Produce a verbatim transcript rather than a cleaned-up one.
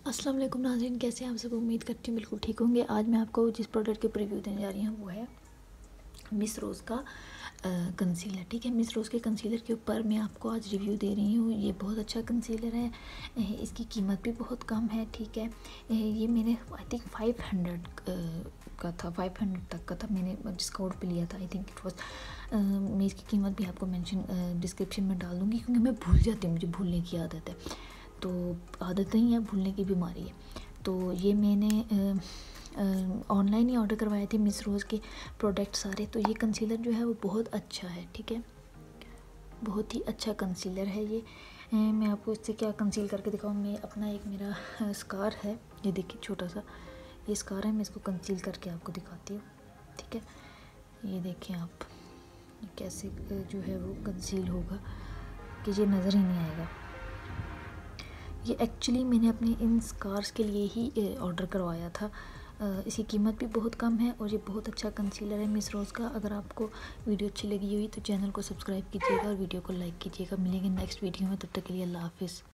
अस्सलाम वालेकुम नाज़रीन, कैसे हैं आप सब। उम्मीद करती हूँ बिल्कुल ठीक होंगे। आज मैं आपको जिस प्रोडक्ट के रिव्यू देने जा रही हूँ वो है मिस रोज़ का कंसीलर। ठीक है, मिस रोज़ के कंसीलर के ऊपर मैं आपको आज रिव्यू दे रही हूँ। ये बहुत अच्छा कंसीलर है, इसकी कीमत भी बहुत कम है। ठीक है, ये मैंने आई थिंक फाइव हंड्रेड का था, फाइव हंड्रेड तक का था। मैंने डिस्काउंट पे लिया था, आई थिंक इट वॉज। मैं इसकी कीमत भी आपको मेंशन डिस्क्रिप्शन में डाल दूँगी, क्योंकि मैं भूल जाती हूँ, मुझे भूलने की आदत है। तो आदत नहीं है, भूलने की बीमारी है। तो ये मैंने ऑनलाइन ही ऑर्डर करवाए थे मिस रोज़ के प्रोडक्ट सारे। तो ये कंसीलर जो है वो बहुत अच्छा है। ठीक है, बहुत ही अच्छा कंसीलर है ये। मैं आपको इससे क्या कंसील करके दिखाऊँ। मैं अपना एक मेरा स्कार है, ये देखिए छोटा सा ये स्कार है, मैं इसको कंसील करके आपको दिखाती हूँ। ठीक है, ये देखें आप, ये कैसे जो है वो कंसील होगा कि ये नज़र ही नहीं आएगा। ये एक्चुअली मैंने अपने इन स्कार्स के लिए ही ऑर्डर करवाया था। इसकी कीमत भी बहुत कम है और ये बहुत अच्छा कंसीलर है मिस रोज़ का। अगर आपको वीडियो अच्छी लगी हुई तो चैनल को सब्सक्राइब कीजिएगा और वीडियो को लाइक कीजिएगा। मिलेंगे नेक्स्ट वीडियो में, तब तक के लिए अल्लाह हाफिज़।